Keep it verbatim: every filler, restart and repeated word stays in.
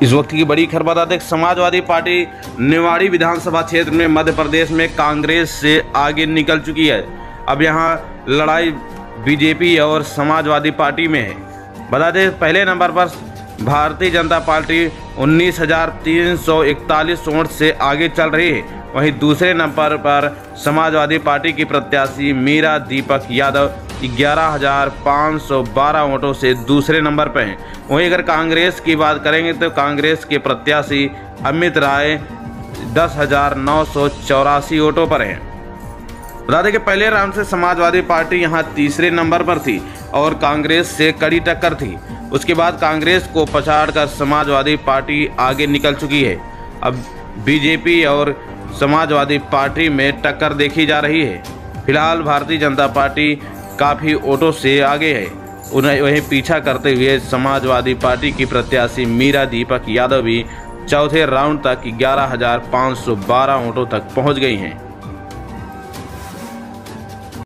इस वक्त की बड़ी खबर बता दें, समाजवादी पार्टी निवाड़ी विधानसभा क्षेत्र में मध्य प्रदेश में कांग्रेस से आगे निकल चुकी है। अब यहां लड़ाई बीजेपी और समाजवादी पार्टी में है। बता दें, पहले नंबर पर भारतीय जनता पार्टी उन्नीस हजार तीन सौ इकतालीस वोट से आगे चल रही है। वहीं दूसरे नंबर पर समाजवादी पार्टी की प्रत्याशी मीरा दीपक यादव ग्यारह हजार पाँच सौ बारह वोटों से दूसरे नंबर पर हैं। वहीं अगर कांग्रेस की बात करेंगे तो कांग्रेस के प्रत्याशी अमित राय दस हजार नौ सौ चौरासी वोटों पर हैं। बता दें कि पहले राउंड से समाजवादी पार्टी यहां तीसरे नंबर पर थी और कांग्रेस से कड़ी टक्कर थी। उसके बाद कांग्रेस को पछाड़कर समाजवादी पार्टी आगे निकल चुकी है। अब बीजेपी और समाजवादी पार्टी में टक्कर देखी जा रही है। फिलहाल भारतीय जनता पार्टी काफ़ी वोटों से आगे है। उन्हें वहीं पीछा करते हुए समाजवादी पार्टी की प्रत्याशी मीरा दीपक यादव भी चौथे राउंड तक ग्यारह हजार पाँच सौ बारह वोटों तक पहुंच गई हैं।